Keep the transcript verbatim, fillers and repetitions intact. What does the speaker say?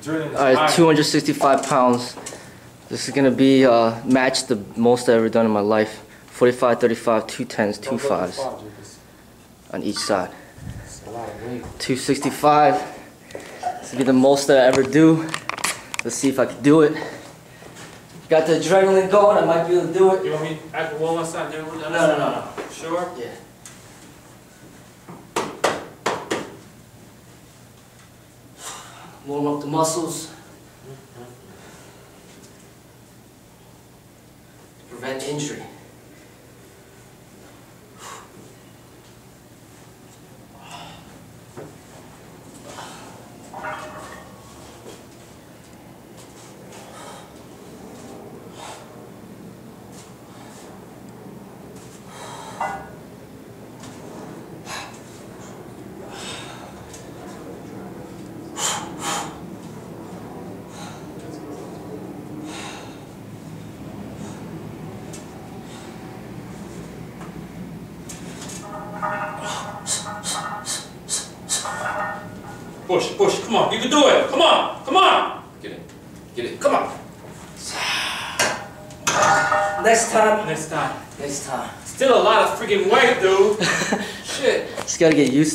Alright, two hundred sixty-five pounds. This is gonna be uh, match the most I've ever done in my life. forty-five, thirty-five, two tens, two fives on each side. two sixty-five. This will be the most that I ever do. Let's see if I can do it. Got the adrenaline going. I might be able to do it. You want me to act one more side? No, no, no, no. Sure? Yeah. Warm up the muscles. Prevent injury. Push, push, come on, you can do it. Come on, come on. Get it, get it, come on. Next time. Next time. Next time. Still a lot of freaking weight, dude. Shit. Just gotta get used to it.